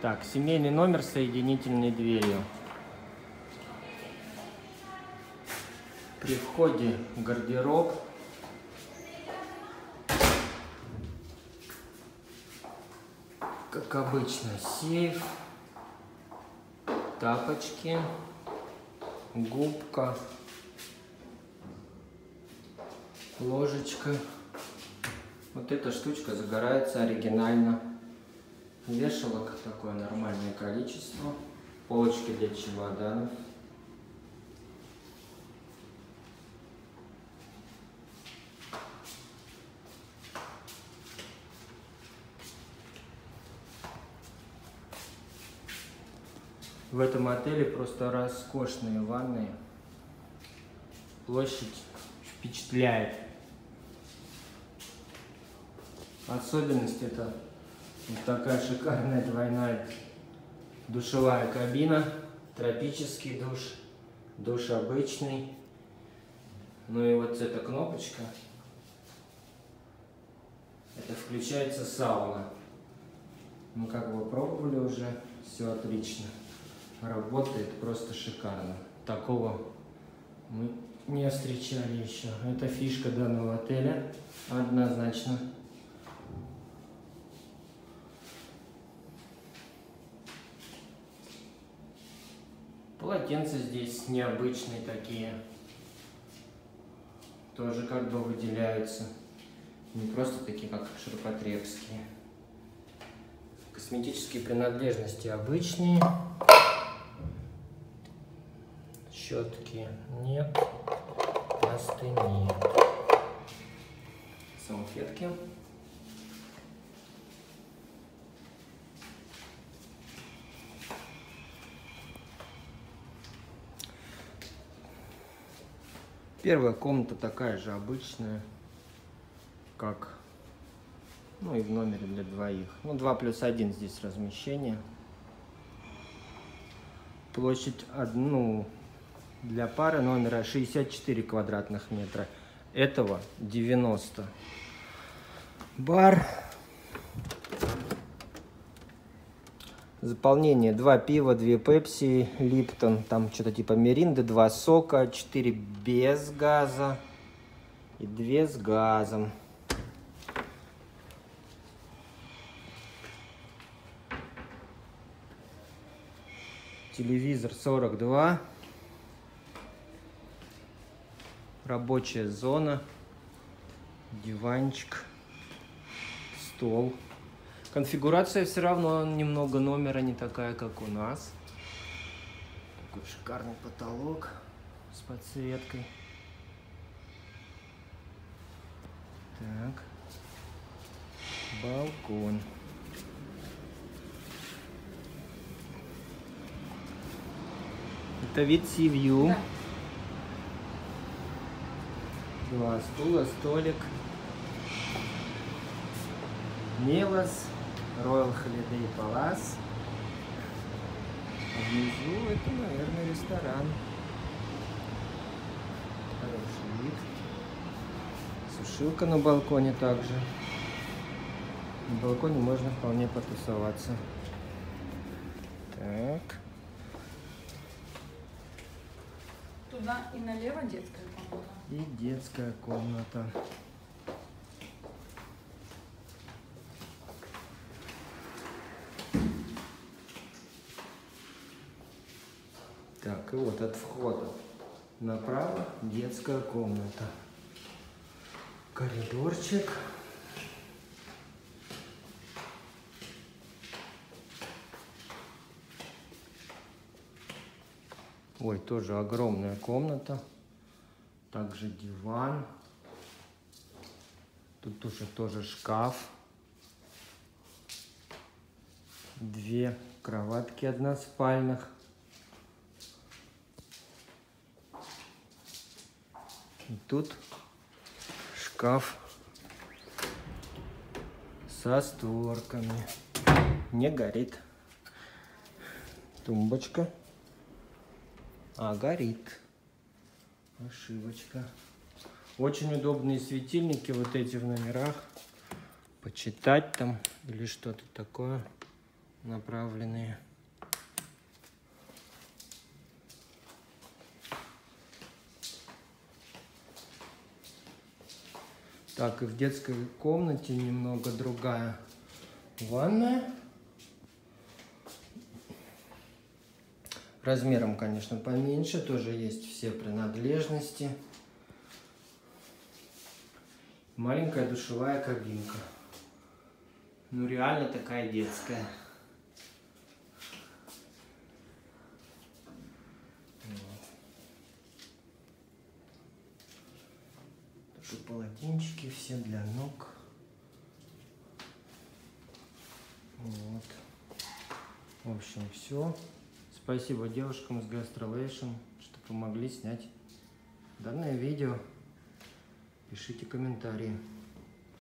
Так, семейный номер с соединительной дверью. При входе гардероб. Как обычно, сейф, тапочки, губка, ложечка. Вот эта штучка загорается оригинально. Вешалок такое нормальное количество. Полочки для чемоданов. В этом отеле просто роскошные ванны. Площадь впечатляет. Особенность — это вот такая шикарная двойная душевая кабина. Тропический душ, душ обычный. Ну и вот эта кнопочка. Это включается сауна. Мы как бы пробовали уже, все отлично. Работает просто шикарно. Такого мы не встречали еще. Это фишка данного отеля, однозначно. Полотенца здесь необычные такие. Тоже как бы выделяются. Не просто такие, как ширпотребские. Косметические принадлежности обычные. Щетки нет, пасты нет. Салфетки. Первая комната такая же обычная, как, ну, и в номере для двоих. Ну, 2+1 здесь размещение. Площадь одну для пары номера 64 квадратных метра. Этого 90. Бар. Заполнение: 2 пива, 2 пепси, Липтон, там что-то типа Миринды, 2 сока, 4 без газа и 2 с газом. Телевизор 42. Рабочая зона. Диванчик. Стол. Конфигурация все равно немного номера не такая, как у нас. Такой шикарный потолок с подсветкой. Так. Балкон. Это вид Си-Вью. Да. 2 стула, столик. Мелос. Royal Holiday Palace. А внизу это, наверное, ресторан. Хороший вид. Сушилка на балконе также. На балконе можно вполне потусоваться. Так. Туда и налево детская комната. И детская комната. Так, и вот от входа направо детская комната. Коридорчик. Ой, тоже огромная комната. Также диван. Тут уже тоже шкаф. 2 кроватки односпальных. И тут шкаф со створками. Не горит. Тумбочка. А, горит. Ошибочка. Очень удобные светильники вот эти в номерах. Почитать там или что-то такое. направленные. Так, и в детской комнате немного другая ванная. Размером, конечно, поменьше, тоже есть все принадлежности. Маленькая душевая кабинка. Ну, реально такая детская. Тоже полотенчики все для ног. Вот. В общем, все. Спасибо девушкам из Gastrolation, что помогли снять данное видео. Пишите комментарии.